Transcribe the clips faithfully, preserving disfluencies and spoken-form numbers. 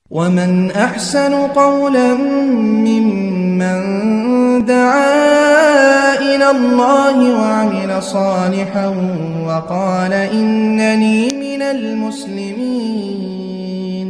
ومن أحسن قولا ممن دعا إلى الله وعمل صالحا وقال إنني من المسلمين.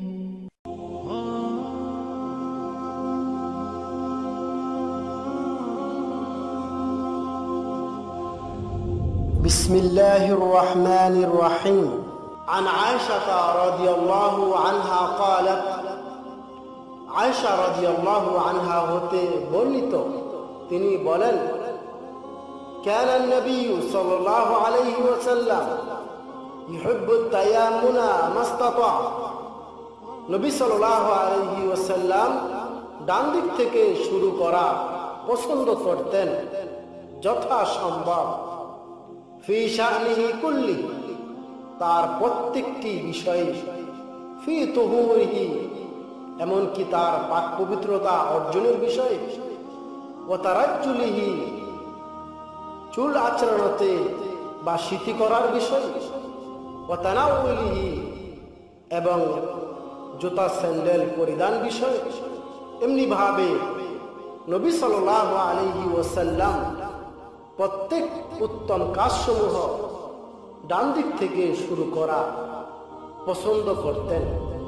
بسم الله الرحمن الرحيم. عن عائشة رضي الله عنها قالت عائشة رضي الله عنها হতে বর্ণিত তিনি বলেন كان النبي صلى الله عليه وسلم يحب التيامن ما استطاع. নবী সাল্লাল্লাহু আলাইহি ওয়াসাল্লাম ডান দিক থেকে শুরু করা পছন্দ করতেন যথাসম্ভব। ফি শানিহি কুল্লি, তার প্রত্যেকটি বিষয়ে, ফি তুহুরিহি, এমনকি তার পাক পবিত্রতা অর্জনের বিষয়ে, ওয়া তারাজ্জুলিহি, চুল আচরণতে বা সিথি করার বিষয়ে, ওয়া তানাউলিহি, এবং জুতা স্যান্ডেল পরিধান বিষয়ে। এমনি ভাবে নবী সাল্লাল্লাহু আলাইহি ওয়াসাল্লাম প্রত্যেক উত্তম কাজসমূহ ডান দিক থেকে শুরু করা পছন্দ করতেন।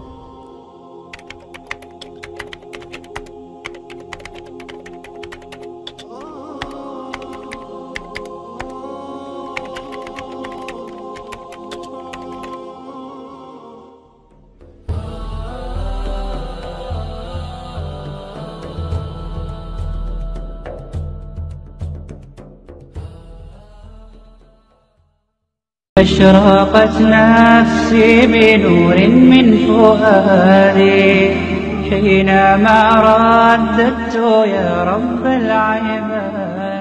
أشرقت نفسي بنور من فؤادي حينما رددت يا رب العباد.